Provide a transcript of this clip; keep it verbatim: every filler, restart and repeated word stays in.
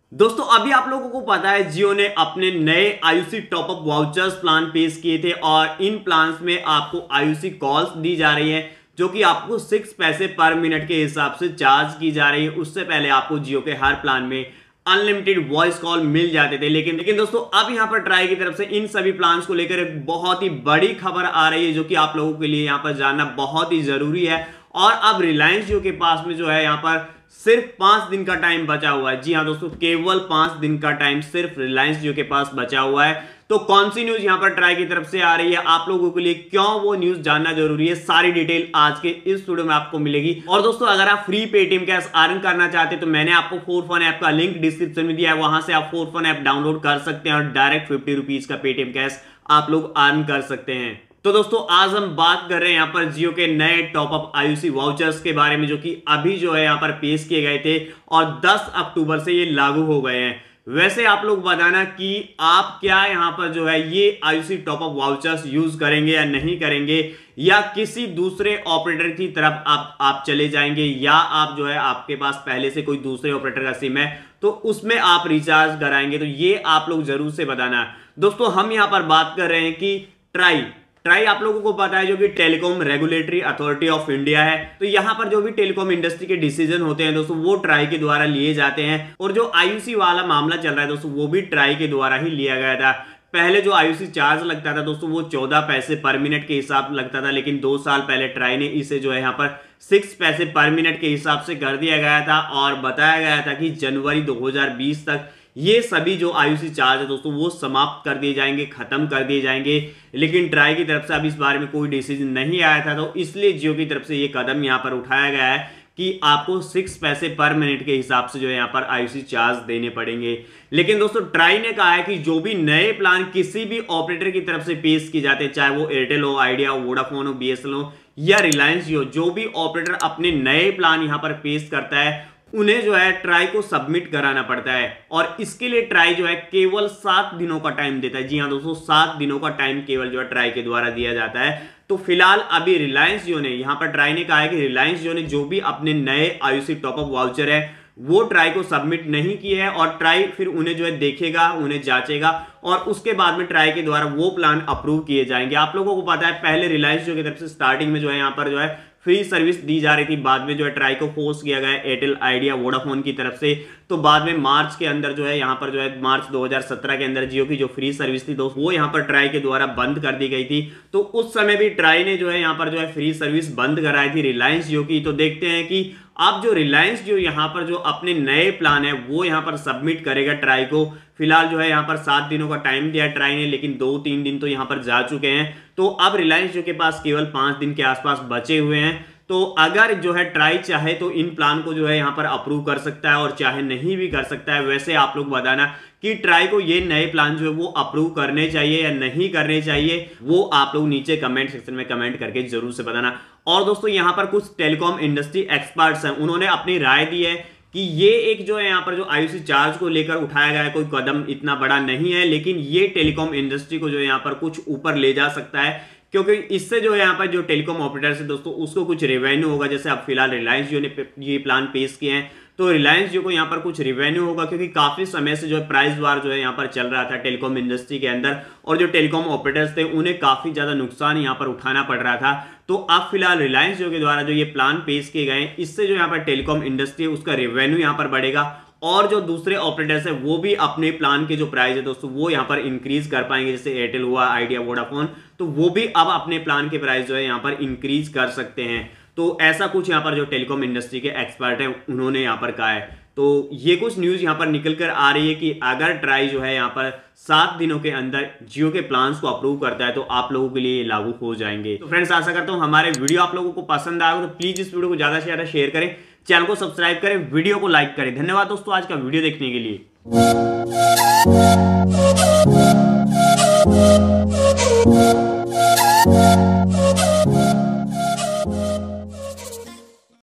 दोस्तों अभी आप लोगों को पता है जियो ने अपने नए आयुषी टॉपअप वाउचर्स प्लान पेश किए थे और इन प्लान्स में आपको आयुषी कॉल्स दी जा रही है जो कि आपको सिक्स पैसे पर मिनट के हिसाब से चार्ज की जा रही है। उससे पहले आपको जियो के हर प्लान में अनलिमिटेड वॉइस कॉल मिल जाते थे, लेकिन लेकिन दोस्तों अब यहां पर ट्राई की तरफ से इन सभी प्लान्स को लेकर एक बहुत ही बड़ी खबर आ रही है जो कि आप लोगों के लिए यहां पर जानना बहुत ही जरूरी है। और अब रिलायंस जियो के पास में जो है यहां पर सिर्फ पांच दिन का टाइम बचा हुआ है। जी हां दोस्तों, केवल पांच दिन का टाइम सिर्फ रिलायंस जियो के पास बचा हुआ है। तो कौन सी न्यूज यहां पर ट्राई की तरफ से आ रही है, आप लोगों के लिए क्यों वो न्यूज जानना जरूरी है, सारी डिटेल आज के इस वीडियो में आपको मिलेगी। और दोस्तों अगर आप फ्री पेटीएम कैश अर्न करना चाहते हैं तो मैंने आपको फोर फन ऐप का लिंक डिस्क्रिप्शन में दिया है, वहां से आप फोर फन ऐप डाउनलोड कर सकते हैं और डायरेक्ट फिफ्टी रुपीज का पेटीएम कैश आप लोग अर्न कर सकते हैं। तो दोस्तों आज हम बात कर रहे हैं यहाँ पर जियो के नए टॉपअप आयुषी वाउचर्स के बारे में जो कि अभी जो है यहाँ पर पेश किए गए थे और दस अक्टूबर से ये लागू हो गए हैं। वैसे आप लोग बताना कि आप क्या यहाँ पर जो है ये आयुषी टॉपअप वाउचर्स यूज करेंगे या नहीं करेंगे, या किसी दूसरे ऑपरेटर की तरफ आप आप चले जाएंगे, या आप जो है आपके पास पहले से कोई दूसरे ऑपरेटर का सिम है तो उसमें आप रिचार्ज कराएंगे। तो ये आप लोग जरूर से बताना। दोस्तों हम यहाँ पर बात कर रहे हैं कि ट्राई ट्राई आप लोगों को पता है जो कि telecom regulatory authority of India है। तो यहां पर जो भी टेलीकॉम इंडस्ट्री के डिसीजन होते हैं दोस्तों वो ट्राई के द्वारा लिए जाते हैं। और जो आयुषी वाला मामला चल रहा है दोस्तों वो भी ट्राई के द्वारा ही लिया गया था। पहले जो आयुषी चार्ज लगता था दोस्तों वो चौदह पैसे पर मिनट के हिसाब लगता था, लेकिन दो साल पहले ट्राई ने इसे जो है यहाँ पर सिक्स पैसे पर मिनट के हिसाब से कर दिया गया था और बताया गया था कि जनवरी दो हजार बीस तक ये सभी जो आयुषी चार्ज है दोस्तों वो समाप्त कर दिए जाएंगे, खत्म कर दिए जाएंगे। लेकिन ट्राई की तरफ से अब इस बारे में कोई डिसीजन नहीं आया था, तो इसलिए जियो की तरफ से ये कदम यहाँ पर उठाया गया है कि आपको सिक्स पैसे पर मिनट के हिसाब से जो है यहाँ पर आयुषी चार्ज देने पड़ेंगे। लेकिन दोस्तों ट्राई ने कहा है कि जो भी नए प्लान किसी भी ऑपरेटर की तरफ से पेश किए जाते हैं, चाहे वो एयरटेल हो, आइडिया हो, वोडाफोन हो, बीएसएनएल हो या रिलायंस जियो, जो भी ऑपरेटर अपने नए प्लान यहाँ पर पेश करता है उन्हें जो है ट्राई को सबमिट कराना पड़ता है। और इसके लिए ट्राई जो है केवल सात दिनों का टाइम देता है। जी हाँ दोस्तों, सात दिनों का टाइम केवल जो है ट्राई के द्वारा दिया जाता है। तो फिलहाल अभी रिलायंस जियो ने यहाँ पर ट्राई ने कहा है कि रिलायंस जियो ने जो भी अपने नए आयुषी टॉपअप वाउचर है वो ट्राई को सबमिट नहीं किए हैं और ट्राई फिर उन्हें जो है देखेगा, उन्हें जांचेगा और उसके बाद में ट्राई के द्वारा वो प्लान अप्रूव किए जाएंगे। आप लोगों को पता है पहले रिलायंस जियो की तरफ से स्टार्टिंग में जो है यहाँ पर जो है फ्री सर्विस दी जा रही थी, बाद में जो है ट्राई को फोर्स किया गया एयरटेल, आइडिया, वोडाफोन की तरफ से। तो बाद में मार्च के अंदर जो है यहाँ पर जो है मार्च दो हज़ार सत्रह के अंदर जियो की जो फ्री सर्विस थी दोस्त वो यहाँ पर ट्राई के द्वारा बंद कर दी गई थी। तो उस समय भी ट्राई ने जो है यहाँ पर जो है फ्री सर्विस बंद कराई थी रिलायंस जियो की। तो देखते हैं कि अब जो रिलायंस जियो यहाँ पर जो अपने नए प्लान है वो यहाँ पर सबमिट करेगा ट्राई को। फिलहाल जो है यहाँ पर सात दिनों का टाइम दिया ट्राई ने, लेकिन दो तीन दिन तो यहाँ पर जा चुके हैं। तो अब रिलायंस जियो के पास केवल पांच दिन के आसपास बचे हुए हैं। तो अगर जो है ट्राई चाहे तो इन प्लान को जो है यहाँ पर अप्रूव कर सकता है और चाहे नहीं भी कर सकता है। वैसे आप लोग बताना कि ट्राई को ये नए प्लान जो है वो अप्रूव करने चाहिए या नहीं करने चाहिए, वो आप लोग नीचे कमेंट सेक्शन में कमेंट करके जरूर से बताना। और दोस्तों यहाँ पर कुछ टेलीकॉम इंडस्ट्री एक्सपर्ट्स हैं, उन्होंने अपनी राय दी है कि ये एक जो है यहाँ पर जो आयुषी चार्ज को लेकर उठाया गया है कोई कदम इतना बड़ा नहीं है, लेकिन ये टेलीकॉम इंडस्ट्री को जो है यहाँ पर कुछ ऊपर ले जा सकता है, क्योंकि इससे जो है यहाँ पर जो टेलीकॉम ऑपरेटर्स है दोस्तों उसको कुछ रेवेन्यू होगा। जैसे अब फिलहाल रिलायंस जियो ने ये प्लान पेश किए हैं तो रिलायंस जियो को यहाँ पर कुछ रेवेन्यू होगा, क्योंकि काफी समय से जो है प्राइस वार जो है यहाँ पर चल रहा था टेलीकॉम इंडस्ट्री के अंदर और जो टेलीकॉम ऑपरेटर्स थे उन्हें काफी ज्यादा नुकसान यहाँ पर उठाना पड़ रहा था। तो अब फिलहाल रिलायंस जियो के द्वारा जो ये प्लान पेश किए गए इससे जो यहाँ पर टेलीकॉम इंडस्ट्री है उसका रेवेन्यू यहाँ पर बढ़ेगा और जो दूसरे ऑपरेटर्स है वो भी अपने प्लान के जो प्राइस है दोस्तों वो यहाँ पर इंक्रीज कर पाएंगे। जैसे एयरटेल हुआ, आइडिया, वोडाफोन, तो वो भी अब अपने प्लान के प्राइस जो है यहाँ पर इंक्रीज कर सकते हैं। तो ऐसा कुछ यहाँ पर जो टेलीकॉम इंडस्ट्री के एक्सपर्ट हैं उन्होंने यहाँ पर कहा है। तो ये कुछ न्यूज यहाँ पर निकल कर आ रही है कि अगर ट्राई जो है यहाँ पर सात दिनों के अंदर जियो के प्लान्स को अप्रूव करता है तो आप लोगों के लिए लागू हो जाएंगे। तो फ्रेंड्स आशा करता हूँ हमारे वीडियो आप लोगों को पसंद आएगा, तो प्लीज इस वीडियो को ज्यादा से ज्यादा शेयर करें, चैनल को सब्सक्राइब करें, वीडियो को लाइक करें। धन्यवाद दोस्तों आज का वीडियो देखने के लिए।